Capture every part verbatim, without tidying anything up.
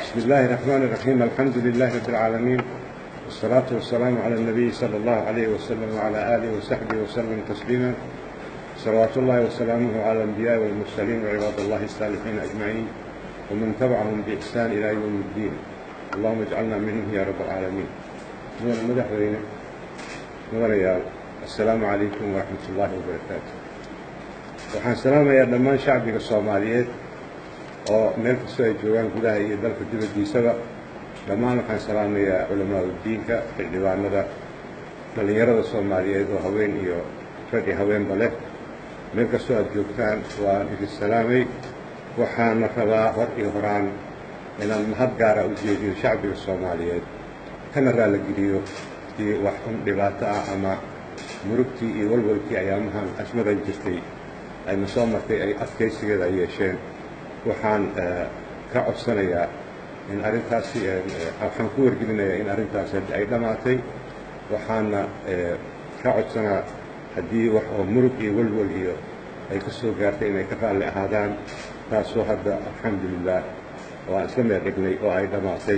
بسم الله الرحمن الرحيم. الحمد لله رب العالمين، والصلاة والسلام على النبي صلى الله عليه وسلم وعلى آله وصحبه وسلم تسليما. صلوات الله وسلامه على الأنبياء والمرسلين وعباد الله الصالحين أجمعين ومن تبعهم بإحسان إلى يوم الدين. اللهم اجعلنا منهم يا رب العالمين. مدحوين مدنيال، السلام عليكم ورحمة الله وبركاته. waxaan salaamayaa dhammaan shacbiga Soomaaliyeed oo meel kasta ay joogaan gudaha iyo dalka dibadiisaba. dhammaan waxaan salaamayaa culimada diinka, xildhibaanada, dhalinyarada Soomaaliyeed oo haween iyo rag iyo haweenba leh. meel kasta aad joogtaan waan idin salaamay. waxaan rabaa hor iyo horaan inaan mahad gaar ah u jeediyo shacbiga Soomaaliyeed, kana raali geliyo si wax un dhibaato ah ama murugtii iyo walwalkii ayaamahan asmadan jirtay ay soo martay ay adkaysigeeda ay yeesheen. waxaan ka codsanayaa in arrintaasi waxaan ku wargelinayaa in arrintaasi ay dhamaatay. waxaana ka codsanaa haddii wax oo murug iyo walwal iyo ay ka soo gaartay inay ka raalli ahaadaan, taasoo hadda alxamdulilah waan iska meel dhignay oo ay dhamaatay.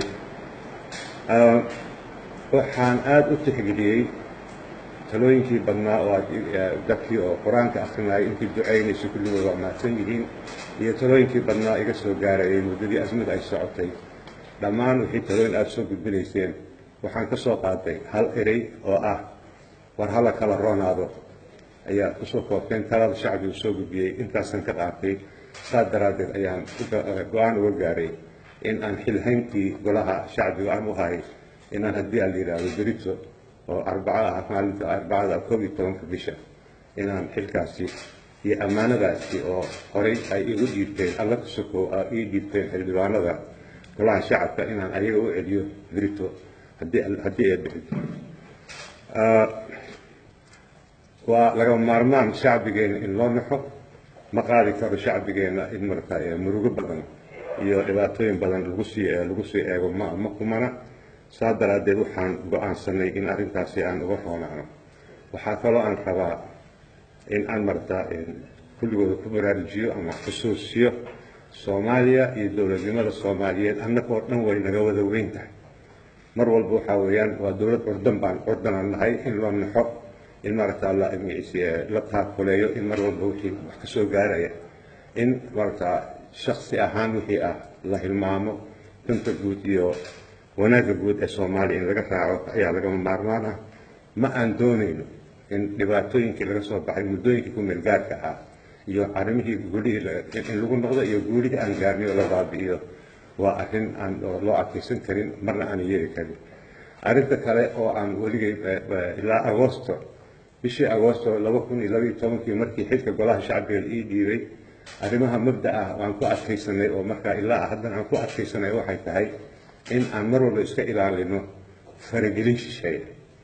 waxaan aad u tixgeliyey talooyinkii badnaa oo dadkii oo qur-aanka akhrinayay intii ducaynaysay kulligood waa mahadsan yihiin, iyo talooyinkii badnaa iga soo gaarayay muddadii asmad ay socotay. dhammaan wixii talooyin aad soo gudbinayseen waxaan ka soo qaaday hal erey oo ah war hala kala roonaado ayaa ku soo koobteen talada shacbigu soo gudbiyey. intaasan ka qaatay, saas daraaddeed ayaan go-aan uga gaaray in aan xilhayntii golaha shacbiga aan u hahay inaan haddii aan la yidhaahdo berito oo arbaca ah maalinta arbacada koob iyo tobanka bisha inaan xilkaasi iyo ammaanadaasi oo horey ay igu dhiibteen alla ka sokow ii dhiibteen xildhibaanada golaha shacabka inaan ayaga u celiyo berito haddii haddii ay bixito. waa lagama maarmaan shacbigeena in loo naxo. ma qaadi karo shacbigeena in marka murugo badan iyo dhibaatooyin badan lagu sii lagu sii eego ma ma kumana. saas daraaddeed waxaan go'aansanay in arrintaasi aan uga roonaano. waxaa kaloo aan rabaa in aan marta kulligooda ku baraarujiyo ama xusuusiyo Soomaaliya iyo dowladnimada Soomaaliyeed annagoo dhan way naga wada weyn tahay. mar walba waxaa weeyaan waa dowlad ordan baan ordanaan nahay in loo naxo, in marata la la taakuleeyo, in mar walba wixii wax ka soo gaaraya in marata shakhsi ahaan wixii ah la hilmaamo. danta guud iyo wanaagga guud ee Soomaaliya in laga raaco ayaa lagama maarmaan ah. ma aan doonayno in dhibaatooyinkii laga soo baxay muddooyinkii ku meel gaarka ah iyo arrimihii guulihii in lagu noqdo iyo guulihii aan gaarnay oo la baabi'iyo. waa arrin aan loo adkaysan karin, marna aan yeeli karin. arrinta kale oo aan weligay ilaa agoosto bishii agoosto laba kun iyo laba iyo tobankii markii xilka golaha shacbiga ii dhiibay, arrimaha mabda ah aan ku adkaysanay oo markaa ilaa haddana aan ku adkaysanay waxay tahay in aan mar walba iska ilaalino faragelin shisheeye.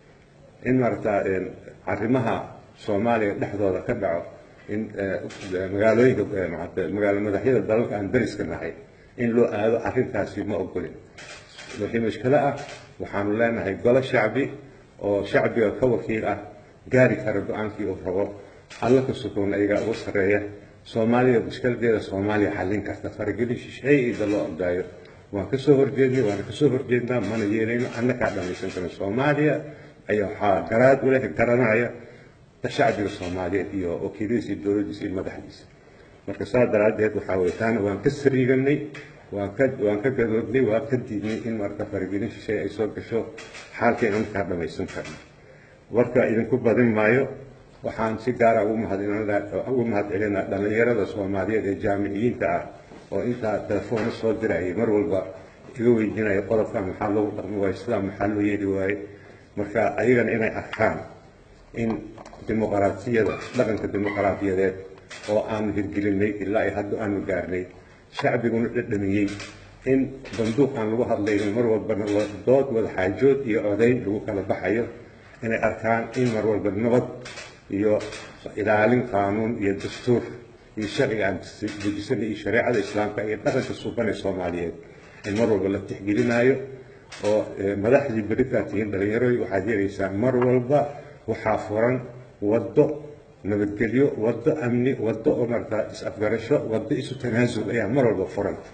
in marata arrimaha Soomaaliya dhexdooda ka dhaco in magaalooyinka magaalo madaxyada dalalka aan dariska nahay in loo aado arrintaasi ma ogolin. wixii mushkilo ah waxaanu leenahay golo shacbi oo shacbiga ka wakiil ah gaari kara go-aankii uu rabo. alla ka sukoon ayagaa ugu sarreeya. Soomaaliya mushkiladeeda Soomaaliya xallin karta. faragelin shisheeye ida loo ordaayo waan ka soo horjeednay, waana ka soo horjeednaa, mana yeelayno. annagaa dhamaysan karna Soomaaliya ayaa waxaa garaad u leh garanaya shacbiga Soomaaliyeed iyo wakiiladiisa iyo dowladdiisa iyo madaxdiisa. marka saas daraaddeed waxaa weye taana waan ka sariiganay, waan ka waan ka gadoodnay, waan ka diidnay in marka faragelin shisheeye ay soo gasho xaalkeen annagaa dhamaysan karna. warka idinku badin maayo. waxaan si gaara ugu mahadcelinaa dhalinyarada Soomaaliyeed ee jaamiciyiinta ah oo intaa telefoona soo dirayay mar walba iga weydiinaya qodobkan maxaa loogu dhaqmi waaye, sidaa maxaa loo yeeli waaye. marka ayagana inay arkaan in dimuqraadiyada dhaqanka dimuqraadiyadeed oo aanu hirgelinay ilaa ay hadda aanu gaarnay, shacbiguna dhadhamiyey in banduuq aan lagu hadlayno mar walbana dood wada xaajood iyo codayn lagu kala baxayo. inay arkaan in mar walba nabad iyo ilaalin qaanuun iyo dastuur iyo sharciga aan dejisanay iyo shareecada islaamka iyo dhaqanka suuban ee Soomaaliyeed in mar walba la tixgelinayo. oo madaxdii beritaa tihiin dhalinyarooy waxaad yeelaysaa mar walba waxaa furan waddo nabadgelyo, waddo amni, waddo oo markaa is afgarasho, waddo isu tanaasul ayaa mar walba furan.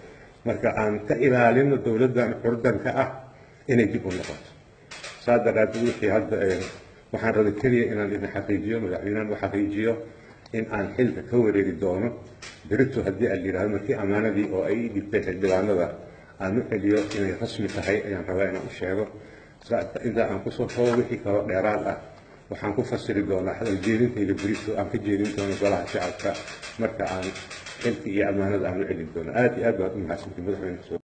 marka aan ka ilaalino dowladdan curdanka ah inay dib u noqoto saa daraaddeed wixii hadda waxaan rabay keliya inaan idin xaqiijiyo madaxweynahan u xaqiijiyo in aan xilka ka wareegi doono berito haddii aan yidhaahdo markii ammaanadii oo ay ii dhibtay xildhibaanada aan u celiyo inay rasmi tahay ayaan rabaa inaan u sheego intaa aan kusoo koobo wixii kaloo dheeraad ah waxaan ku fasiri doonaa hadal jeedintayda berito aan ka jeedin doono golaha shacabka marka aan xilka iyo ammaanada aan u celin doono aad iyo aad baad u mahadsantihin madaxweyne.